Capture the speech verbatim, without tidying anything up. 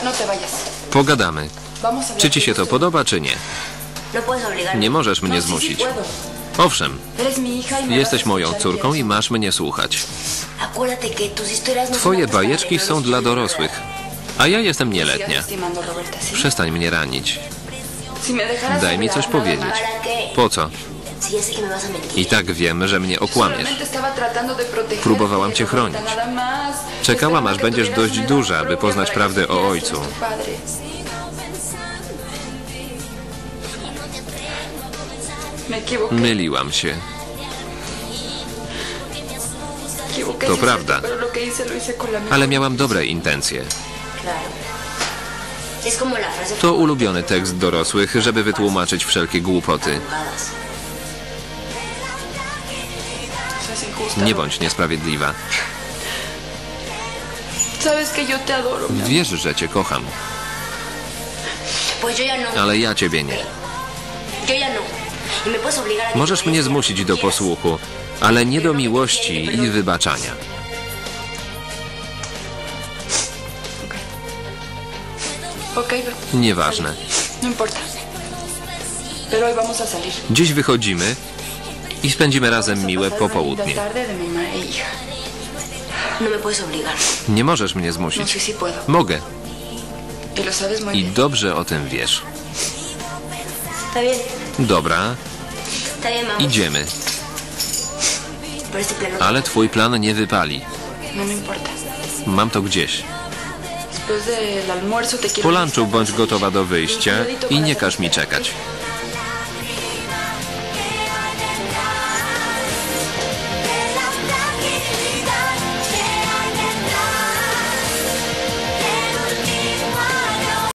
Pogadamy. Czy ci się to podoba, czy nie? Nie możesz mnie zmusić. Owszem, jesteś moją córką i masz mnie słuchać. Twoje bajeczki są dla dorosłych, a ja jestem nieletnia. Przestań mnie ranić. Daj mi coś powiedzieć. Po co? I tak wiem, że mnie okłamiesz. Próbowałam cię chronić. Czekałam, aż będziesz dość duża, aby poznać prawdę o ojcu. Myliłam się. To prawda. Ale miałam dobre intencje. To ulubiony tekst dorosłych, żeby wytłumaczyć wszelkie głupoty. Nie bądź niesprawiedliwa. Wiesz, że cię kocham. Ale ja ciebie nie. Możesz mnie zmusić do posłuchu, ale nie do miłości i wybaczania. Nieważne. Dziś wychodzimy i spędzimy razem miłe popołudnie. Nie możesz mnie zmusić. Mogę. I dobrze o tym wiesz. Dobra. Idziemy. Ale twój plan nie wypali. Mam to gdzieś. Po lunchu bądź gotowa do wyjścia i nie każ mi czekać.